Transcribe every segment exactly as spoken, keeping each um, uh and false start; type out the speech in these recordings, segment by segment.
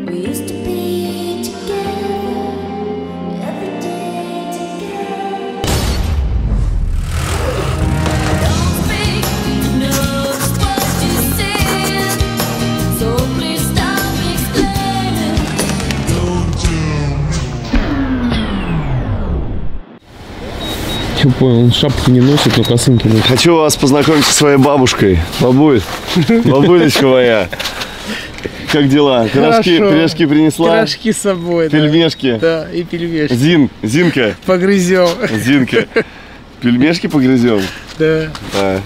Я понял, он шапки не носит, но косынки носит. Хочу вас познакомить со своей бабушкой. Бабуль, бабулечка моя. Как дела? Пирожки, пирожки принесла? Пирожки с собой, пельмешки. Да, да, и пельмешки. Зин, Зинка. Погрызем. Зинка. Пельмешки погрызем? Да. Да.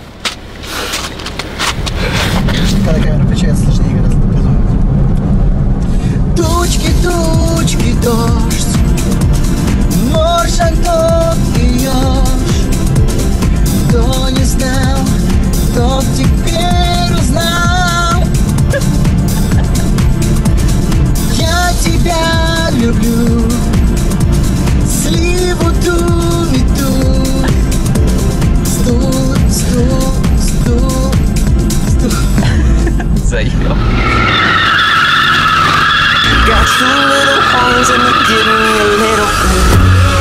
Когда камера включается, сложнее гораздо показывать. Тучки, тучки, дождь. Моршан тот пьешь. Кто не знал, тот теперь узнал. Я тебя люблю. Сливу ту мету. Стул, стул, стул, стул. Заеб. Got two little horns and you give me a little bit.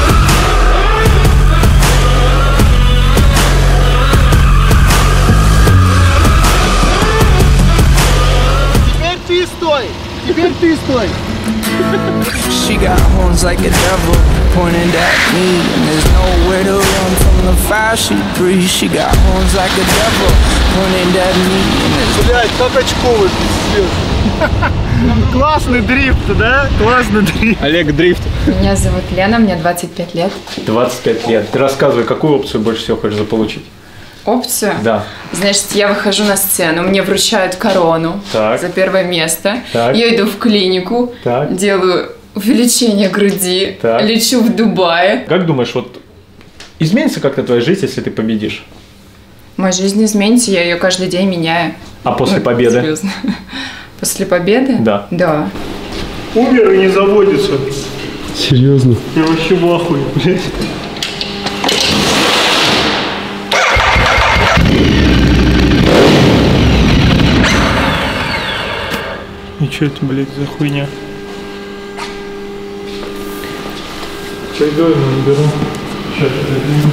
Теперь ты стой! Теперь ты стой! She got horns like a devil pointed at me, and there's nowhere to run from the fire she breathes. She got horns like a devil pointed at me, and there's... Блять, как очковый, пиздец. Классный дрифт, да? Классный дрифт. Олег Дрифт. Меня зовут Лена, мне двадцать пять лет. двадцать пять лет. Ты рассказывай, какую опцию больше всего хочешь заполучить? Опцию? Да. Значит, я выхожу на сцену, мне вручают корону так. за первое место. Так. Я иду в клинику, так. делаю увеличение груди, так. лечу в Дубае. Как думаешь, вот изменится как-то твоя жизнь, если ты победишь? Моя жизнь изменится, я ее каждый день меняю. А после ну, победы? Серьезно. После победы? Да. Да. Умер и не заводится. Серьезно? Я вообще в ахуе, блядь. И что это, блядь, за хуйня? Чай дома наберу. Сейчас это.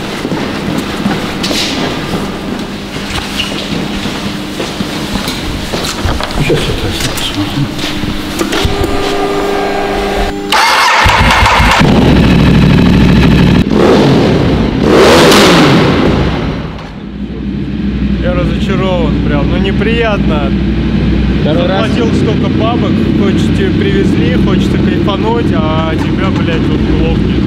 Сейчас это посмотрим. Я разочарован прям, ну неприятно. Заплатил столько бабок, хочешь тебе привезли, хочется кайфануть, а тебя, блядь, вот лопнет.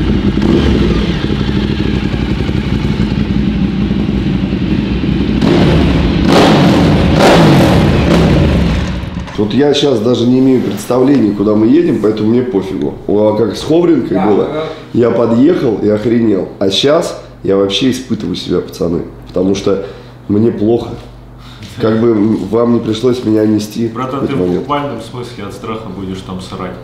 Вот я сейчас даже не имею представления, куда мы едем, поэтому мне пофигу. А как с Ховринкой да, было, да. Я подъехал и охренел. А сейчас я вообще испытываю себя, пацаны, потому что мне плохо. Как бы вам не пришлось меня нести. Братан, ты в буквальном смысле от страха будешь там срать.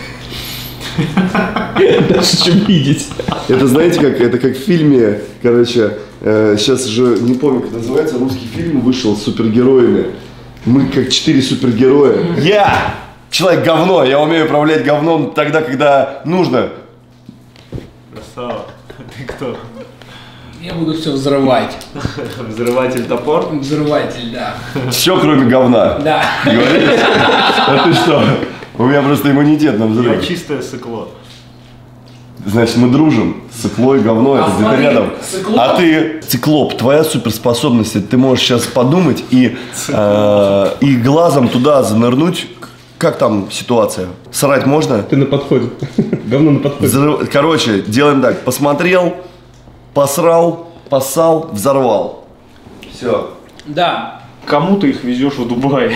Даже чем видеть. Это знаете, как это как в фильме, короче, э, сейчас же не помню, как называется, русский фильм вышел с супергероями. Мы как четыре супергероя. Я человек говно, я умею управлять говном тогда, когда нужно. Красава. Ты кто? Я буду все взрывать. Взрыватель топор? Взрыватель, да. Все, кроме говна. Да. Говоришь? А ты что? У меня просто иммунитет на взрыв. Я чистое сыкло. Значит, мы дружим. Сыкло и говно, это где-то рядом. Циклоп. А ты, циклоп, твоя суперспособность, это ты можешь сейчас подумать и, э, и глазом туда занырнуть. Как там ситуация? Срать можно? Ты на подходе. Говно на подходе. Взрыв... Короче, делаем так. Посмотрел, посрал, поссал, взорвал. Все. Да. Кому ты их везешь в Дубай?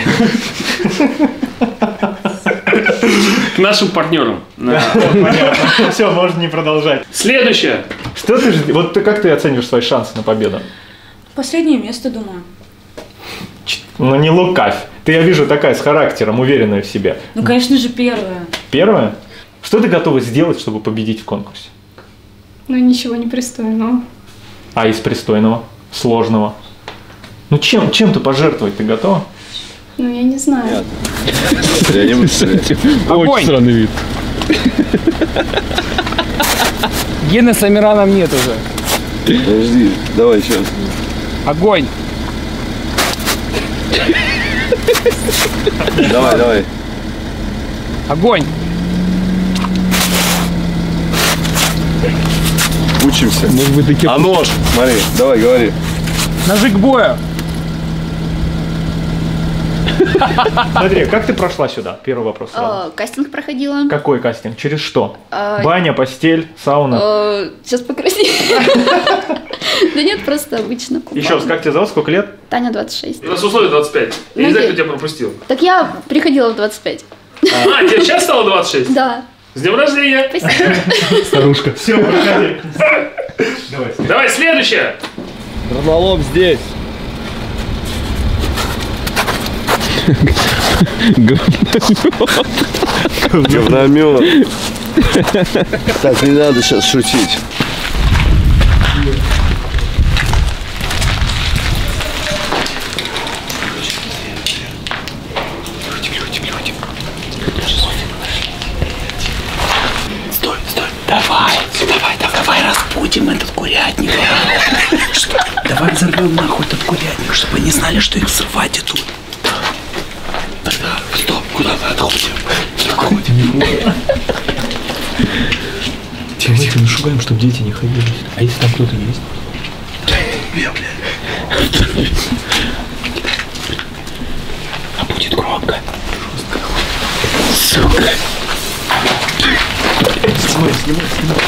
К нашим партнерам. Понятно. Все, можно не продолжать. Следующее. Что ты же, вот ты как ты оцениваешь свои шансы на победу? Последнее место, думаю. Ну не лукавь. Ты, я вижу, такая с характером, уверенная в себе. Ну, конечно же, первое. Первое? Что ты готова сделать, чтобы победить в конкурсе? Ну, ничего непристойного. А из пристойного, сложного? Ну чем, чем ты пожертвовать, ты готова? Ну, я не знаю. Я не буду стрелять. Очень странный вид. Гены с Амираном нет уже. Подожди, давай сейчас. Огонь! Давай, давай. Огонь! Учимся. Может быть, таки... А нож? Смотри, давай, говори. Ножи к бою! Смотри, как ты прошла сюда? Первый вопрос сразу. Кастинг проходила. Какой кастинг? Через что? А, Баня, постель, сауна? Э, Сейчас покраснею. Да нет, просто обычно. Еще раз, как тебя зовут? Сколько лет? Таня, двадцать шесть. У нас условие двадцать пять. Я не знаю, кто тебя пропустил. Так я приходила в двадцать пять. А, тебе сейчас стало двадцать шесть? Да. С днем рождения! Спасибо. Старушка. Все, проходи. Давай. Давай, следующее. Горнолом здесь. Говномет. Так, не надо сейчас шутить. Стой, стой. Давай, давай, давай, давай разбудим этот курятник. Что? Давай взорвем нахуй этот курятник, чтобы они знали, что их взрывать идут. Тогда, стоп, куда-то отходим. Отходим. Тихо, тихо, нашугаем, чтобы дети не ходили. А если там кто-то есть? Я, блядь. А будет громко. Сука. Снимай, снимай, снимай.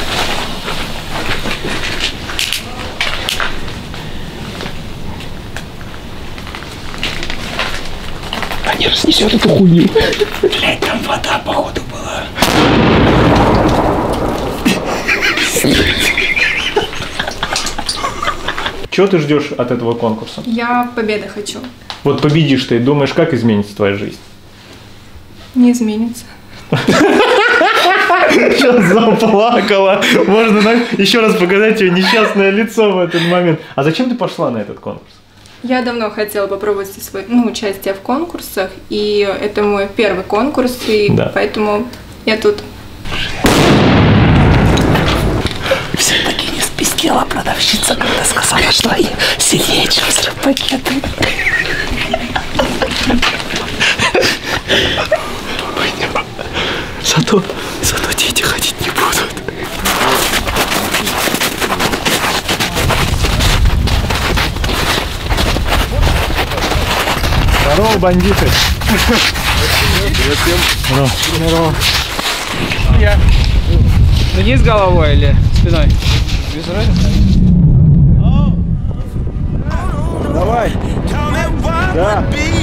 А не разнесет эту хуйню. Блядь, там вода, походу, была. Чего ты ждешь от этого конкурса? Я победы хочу. Вот победишь ты, думаешь, как изменится твоя жизнь? Не изменится. Сейчас заплакала. Можно еще раз показать ее несчастное лицо в этот момент. А зачем ты пошла на этот конкурс? Я давно хотела попробовать свой, ну, участие в конкурсах, и это мой первый конкурс, и да. Поэтому я тут. Все-таки не спиздила продавщица, когда сказала, что они сильнее, чем взрыв-пакеты. Зато, зато дети ходить не будут. Здорово, бандиты. Здорово. Здорово. Я. Вниз головой или спиной? Без разницы. Давай. Да.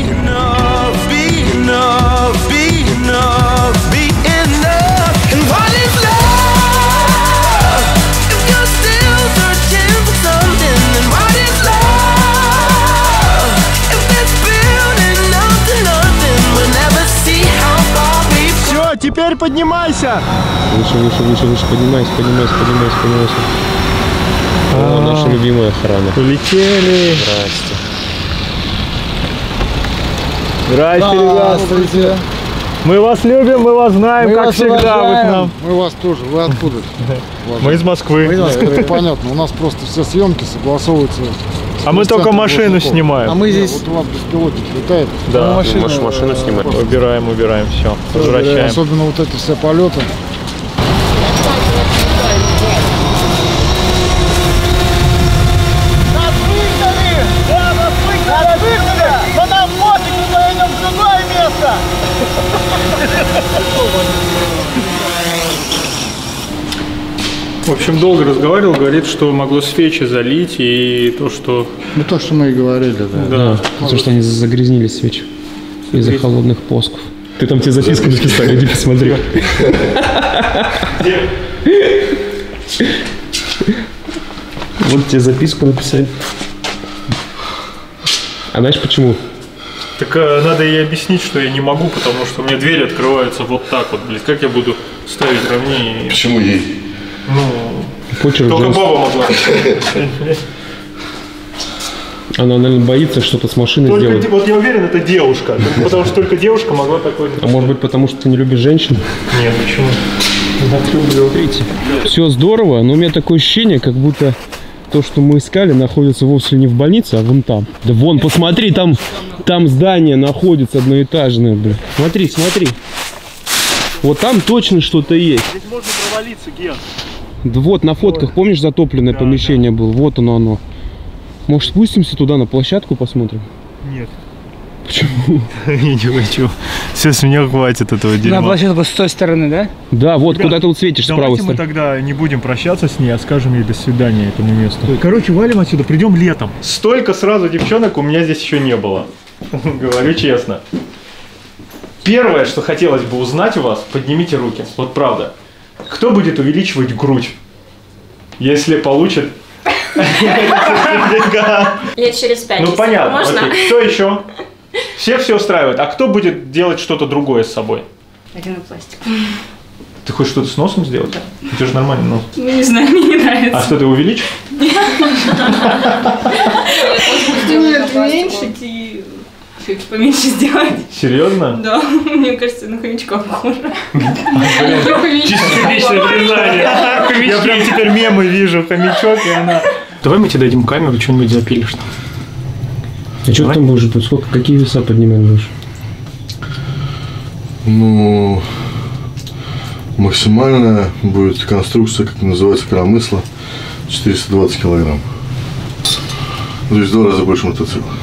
Все, теперь поднимайся. Выше, выше, выше, выше, поднимайся, поднимайся, поднимайся, поднимайся. О, наша любимая охрана. Полетели. Здрасте. Здрасте, ребята. Здравствуйте. Мы вас любим, мы вас знаем, Мы как вас всегда вы к уважаем. нам. Мы вас тоже. Вы откуда? Мы из Москвы. Мы из Москвы, это понятно. У нас просто все съемки согласовываются. А мы только машину снимаем. А мы здесь... Вот у вас беспилотник летает. Да. Машину, Можешь машину снимать. Убираем, убираем, все. Возвращаем. Особенно вот эти все полеты. В общем, долго разговаривал, говорит, что могло свечи залить и то, что... Ну, то, что мы и говорили, да. Да. Потому что они загрязнили свечи из-за холодных посков. Ты там тебе записку написал, иди посмотри. Вот тебе записку написали. А знаешь почему? Так э, надо ей объяснить, что я не могу, потому что у меня двери открываются вот так вот, блядь. Как я буду ставить равнее? Почему ей? Ну, Почерк только женский. баба могла. Она, наверное, боится что-то с машиной Только, сделать. вот я уверен, это девушка. Потому что только девушка могла такое... А может быть, потому что ты не любишь женщин? Нет, почему? Так люблю. Видите? Все здорово, но у меня такое ощущение, как будто то, что мы искали, находится вовсе не в больнице, а вон там. Да вон, посмотри, там, там здание находится одноэтажное, бля. Смотри, смотри. Вот там точно что-то есть. Здесь можно провалиться, Ген. Да вот, на фотках, помнишь, затопленное да, помещение да. было? Вот оно, оно. Может, спустимся туда, на площадку посмотрим? Нет. Почему? Я не хочу. Все, с меня хватит этого дерьма. На площадку с той стороны, да? Да, вот, куда ты вот светишь с правой стороны. Давайте мы тогда не будем прощаться с ней, а скажем ей до свидания этому месту. Короче, валим отсюда, придем летом. Столько сразу девчонок у меня здесь еще не было. Говорю честно. Первое, что хотелось бы узнать у вас, поднимите руки. Вот правда. Кто будет увеличивать грудь, если получит сертификат? Лет через пять. Ну понятно. Можно? Окей. Кто еще? Всех все устраивает. А кто будет делать что-то другое с собой? Ринопластик. Ты хочешь что-то с носом сделать? Да. У тебя же нормальный нос. Ну не знаю, мне не нравится. А что, ты увеличишь? Нет, уменьшить и чуть поменьше сделать. Серьезно? Да, мне кажется, на хомячка похоже. Чисто личное признание. Я прям теперь мемы вижу, хомячок и она. Давай мы тебе дадим камеру, что-нибудь запилишь. А что ты там будешь? Тут сколько, какие веса поднимать будешь? Ну, максимальная будет конструкция, как называется, коромысла, четыреста двадцать килограмм. То есть в два раза больше мотоцикла.